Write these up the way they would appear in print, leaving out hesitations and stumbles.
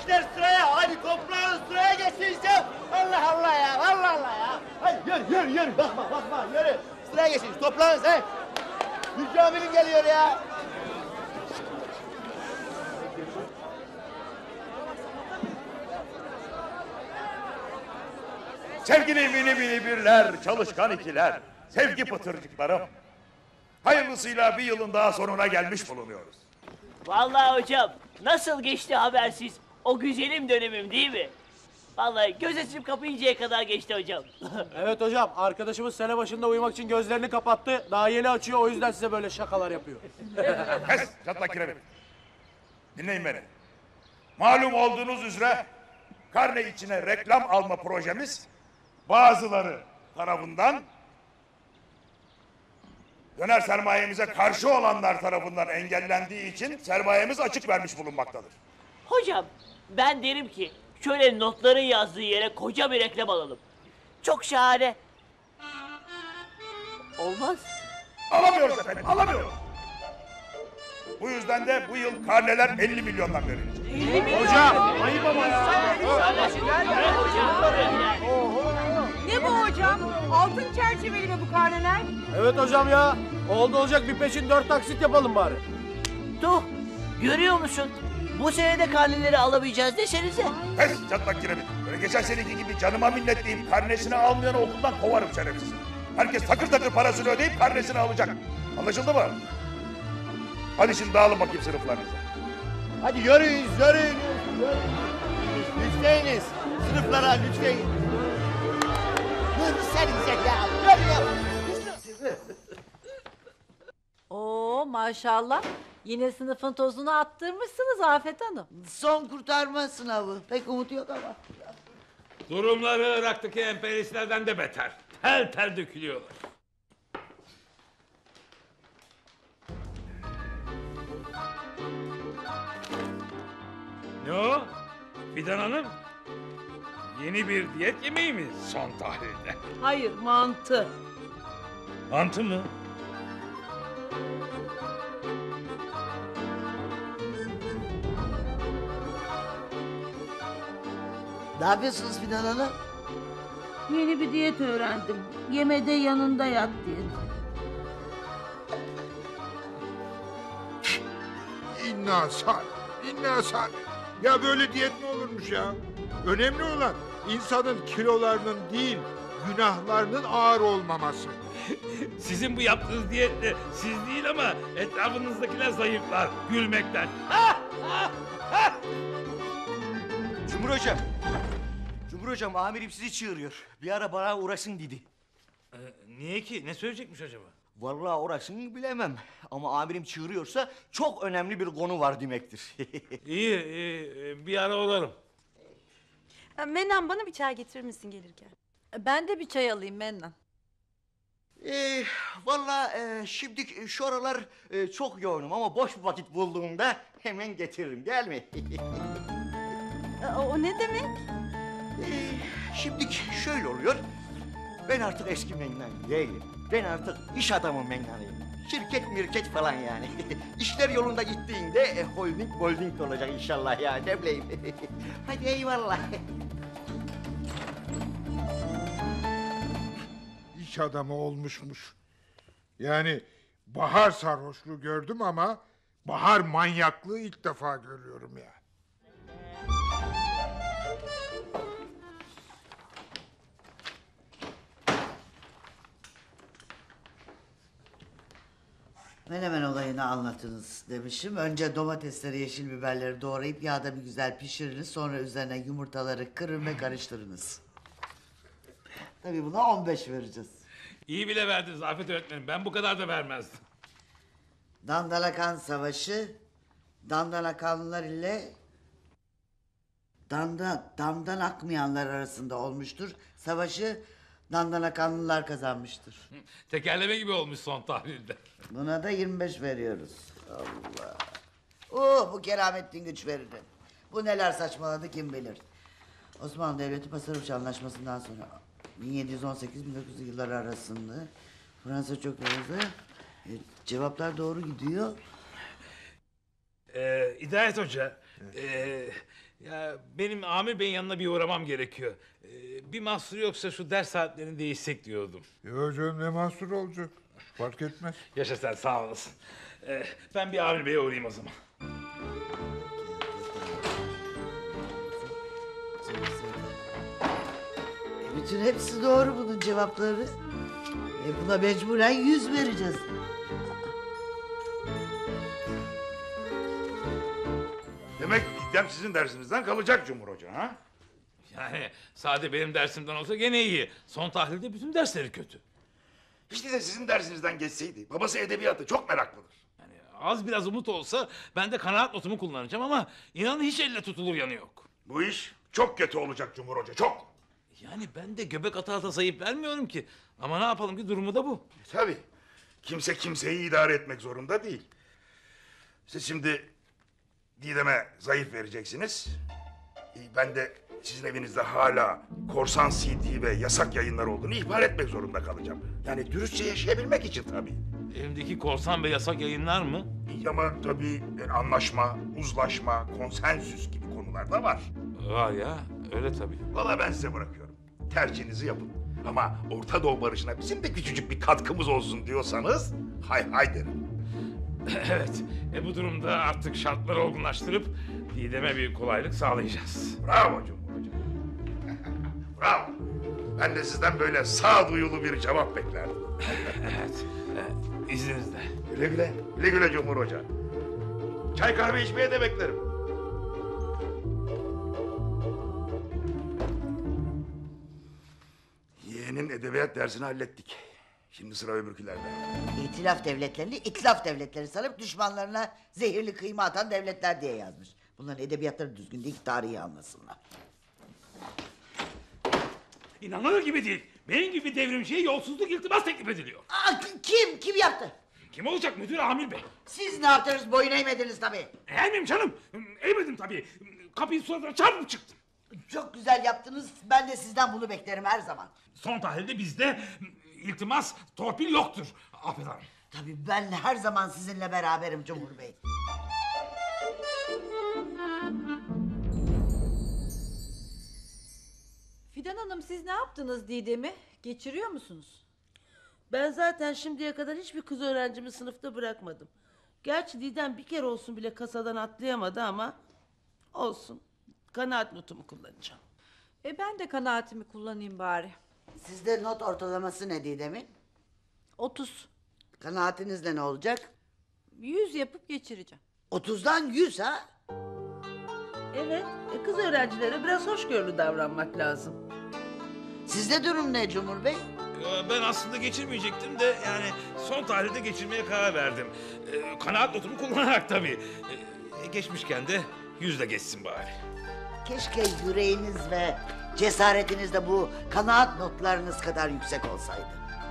Gençler sıraya, hadi toplanın sıraya geçin işte. Allah Allah ya, Allah Allah ya. Hadi yürü, bakma, yürü. Sıraya geçin, toplanın sen. Hücre amirim geliyor ya. Sevgili mini birler, çalışkan ikiler, sevgi pıtırcıklarım. Hayırlısıyla bir yılın daha sonuna gelmiş bulunuyoruz. Vallahi hocam nasıl geçti habersiz o güzelim dönemim değil mi? Vallahi göz açıp kapayıncaya kadar geçti hocam. Evet hocam, arkadaşımız sene başında uyumak için gözlerini kapattı. Daha yeni açıyor, o yüzden size böyle şakalar yapıyor. Kes, çatlak kiremit. Dinleyin beni. Malum olduğunuz üzere karne içine reklam alma projemiz bazıları tarafından döner sermayemize karşı olanlar tarafından engellendiği için sermayemiz açık vermiş bulunmaktadır. Hocam ben derim ki şöyle notların yazdığı yere koca bir reklam alalım. Çok şahane. Olmaz. Alamıyoruz efendim, alamıyoruz. Bu yüzden de bu yıl karneler 50 milyondan verilecek. 50 milyon. Hocam, ayıp ama ya. Ne bu hocam? Altın çerçeveli mi bu karneler? Evet hocam ya, oldu olacak bir peşin 4 taksit yapalım bari. Tuh, görüyor musun? Bu sene de karneleri alamayacağız desenize. Pes çatlak kiremit. Böyle geçen seneki gibi canıma minnet deyip karnesini almayanı okuldan kovarım şerefsiz. Herkes takır takır parasını ödeyip karnesini alacak. Anlaşıldı mı? Hadi şimdi dağılın bakayım sınıflarınıza. Hadi yürüyün. Lütfeyiniz. Sınıflara lütfen. Sen ya. Yürü. Oo maşallah. Yine sınıfın tozunu attırmışsınız Afet Hanım. Son kurtarma sınavı. Pek umut yok ama. Durumları Irak'taki emperyalistlerden de beter. Tel tel dökülüyorlar. Ne o? Fidan Hanım? Yeni bir diyet yemeği mi son tahlilde? Hayır mantı. Mantı mı? Ne yapıyorsunuz Fidan Hanım? Yeni bir diyet öğrendim. Yemede yanında yat diyeti. İnna salih, inna salih. Ya böyle diyet mi olurmuş ya? Önemli olan insanın kilolarının değil, günahlarının ağır olmaması. Sizin bu yaptığınız diyetle siz değil ama etrafınızdakiler zayıflar gülmekten. Cumhur hocam amirim sizi çağırıyor. Bir ara bana uğraşın dedi. Niye ki? Ne söyleyecekmiş acaba? Vallahi orasını bilemem. Ama amirim çığırıyorsa çok önemli bir konu var demektir. İyi, bir ara uğrarım. Mennan bana bir çay getirir misin gelirken? Ben de bir çay alayım Mennan. Vallahi şimdi şu aralar çok yoğunum ama boş bir vakit bulduğumda hemen getiririm değil mi? O ne demek? Şimdi şöyle oluyor. Ben artık eski Mennan değilim. Ben artık iş adamı Mennan'ıyım. Şirket mirket falan yani. İşler yolunda gittiğinde holding olacak inşallah ya ne bileyim. Hadi eyvallah. İş adamı olmuşmuş. Yani bahar sarhoşluğu gördüm ama bahar manyaklığı ilk defa görüyorum ya. Menemen olayını anlatınız demişim. Önce domatesleri, yeşil biberleri doğrayıp yağda bir güzel pişiriniz. Sonra üzerine yumurtaları kırın ve karıştırınız. Tabii buna 15 vereceğiz. İyi bile verdiniz Afet öğretmenim. Ben bu kadar da vermezdim. Dandanakan Savaşı, Dandanakanlılar ile damdan akmayanlar arasında olmuştur. Savaşı Dandanakanlılar kazanmıştır. Tekerleme gibi olmuş son tahlilde. Buna da 25 veriyoruz. Allah. Oh bu Keramettin güç verirdi. Bu neler saçmaladı kim bilir. Osmanlı Devleti Pasarıç Anlaşması'ndan sonra 1718-1900 yılları arasında Fransa çok hızlı. Cevaplar doğru gidiyor. Hidayet Hoca, Ya benim Amir Bey'in yanına bir uğramam gerekiyor. Bir mahsur yoksa şu ders saatlerini değişsek diyordum. Yo canım, ne mahsur olacak? Fark etmez. Yaşa sen, sağ olasın. Ben bir Amir Bey'e uğrayayım o zaman. Bütün hepsi doğru bunun cevapları. Buna mecburen 100 vereceğiz. Demek İdem sizin dersinizden kalacak Cumhur Hoca ha? Yani sade benim dersimden olsa gene iyi. Son tahlilde bütün dersleri kötü. İşte de sizin dersinizden geçseydi. Babası edebiyatı çok meraklıdır. Yani az biraz umut olsa ben de kanaat notumu kullanacağım ama inanın hiç elle tutulur yanı yok. Bu iş çok kötü olacak Cumhur Hoca, çok. Yani ben de göbek ata ata sayıp vermiyorum ki. Ama ne yapalım ki, durumu da bu. Tabii. Kimse kimseyi idare etmek zorunda değil. Siz şimdi Didem'e zayıf vereceksiniz. Ben de sizin evinizde hala korsan CD ve yasak yayınlar olduğunu ihbar etmek zorunda kalacağım. Yani dürüstçe yaşayabilmek için tabii. Evimdeki korsan ve yasak yayınlar mı? Ama tabii anlaşma, uzlaşma, konsensüs gibi konular da var. Var ya, öyle tabii. Vallahi ben size bırakıyorum. Tercihinizi yapın. Ama Orta Doğu barışına bizim de küçücük bir katkımız olsun diyorsanız hay hay derim. Evet, bu durumda artık şartları olgunlaştırıp Didem'e bir kolaylık sağlayacağız. Bravo Cumhur Hoca. Bravo. Ben de sizden böyle sağduyulu bir cevap beklerdim. Evet, izninizle. Güle güle. Güle güle Cumhur Hoca. Çay kahve içmeye de beklerim. Yeğenin edebiyat dersini hallettik. Şimdi sıra öbürkülerde. İtilaf devletlerini itlaf devletleri sanıp düşmanlarına zehirli kıyma atan devletler diye yazmış. Bunların edebiyatları düzgün değil ki tarihi anlasınlar. İnanılır gibi değil. Benim gibi devrimciye yolsuzluk iltimas teklif ediliyor. Aa, kim yaptı? Kim olacak, müdür Amir Bey? Siz ne yaptınız, boyun eğmediniz tabii. Eğer miyim canım? Eğmedim tabii. Kapıyı suratına çarpıp çıktım. Çok güzel yaptınız, ben de sizden bunu beklerim her zaman. Son tahlilde bizde iltimas, torpil yoktur. Afet Hanım. Tabii ben her zaman sizinle beraberim Cumhur Bey. Fidan Hanım, siz ne yaptınız Didem'i? Geçiriyor musunuz? Ben zaten şimdiye kadar hiçbir kız öğrencimi sınıfta bırakmadım. Gerçi Didem bir kere olsun bile kasadan atlayamadı ama olsun. Kanaat notumu kullanacağım. Ben de kanaatimi kullanayım bari. Sizde not ortalaması ne Didem'in? 30. Kanaatinizle ne olacak? 100 yapıp geçireceğim. 30'dan 100 ha? Evet, kız öğrencilere biraz hoşgörülü davranmak lazım. Sizde durum ne Cumhur Bey? Ben aslında geçirmeyecektim de yani son tahlilde geçirmeye karar verdim. Kanaat notumu kullanarak tabii. Geçmişken de 100'le geçsin bari. Keşke yüreğiniz ve cesaretiniz de bu kanaat notlarınız kadar yüksek olsaydı.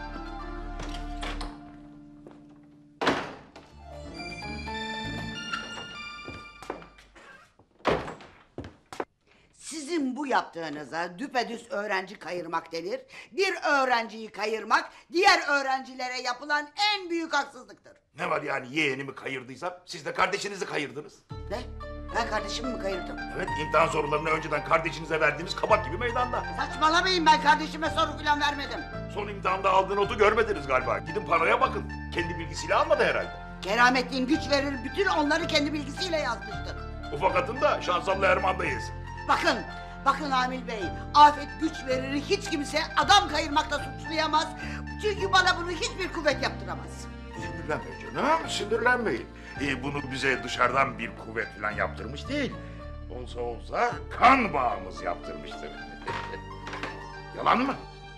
Sizin bu yaptığınıza düpedüz öğrenci kayırmak denir. Bir öğrenciyi kayırmak diğer öğrencilere yapılan en büyük haksızlıktır. Ne var yani, yeğenimi kayırdıysam siz de kardeşinizi kayırdınız. Ne? Ben kardeşimi mi kayırdım? Evet, imtihan sorularını önceden kardeşinize verdiğiniz kabak gibi meydanda. Saçmalamayın, ben kardeşime soru falan vermedim. Son imtihanda aldığı notu görmediniz galiba. Gidin paraya bakın. Kendi bilgisiyle almadı herhalde. Keramettin güç verir, bütün onları kendi bilgisiyle yazmıştır. Ufakatın da Şansallı Erman'dayız. Bakın Amil Bey, afet güç verir, hiç kimse adam kayırmakla suçlayamaz. Çünkü bana bunu hiçbir kuvvet yaptıramaz. Sinirlenmeyin canım, sinirlenmeyin. Bunu bize dışarıdan bir kuvvet falan yaptırmış değil. Olsa kan bağımız yaptırmıştır. Yalan mı?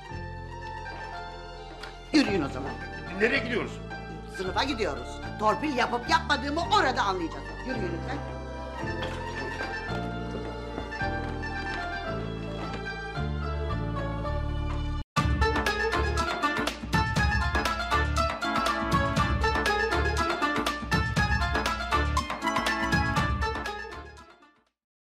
Yürüyün o zaman. Nereye gidiyoruz? Sınıfa gidiyoruz. Torpil yapıp yapmadığımı orada anlayacağız. Yürüyün lütfen.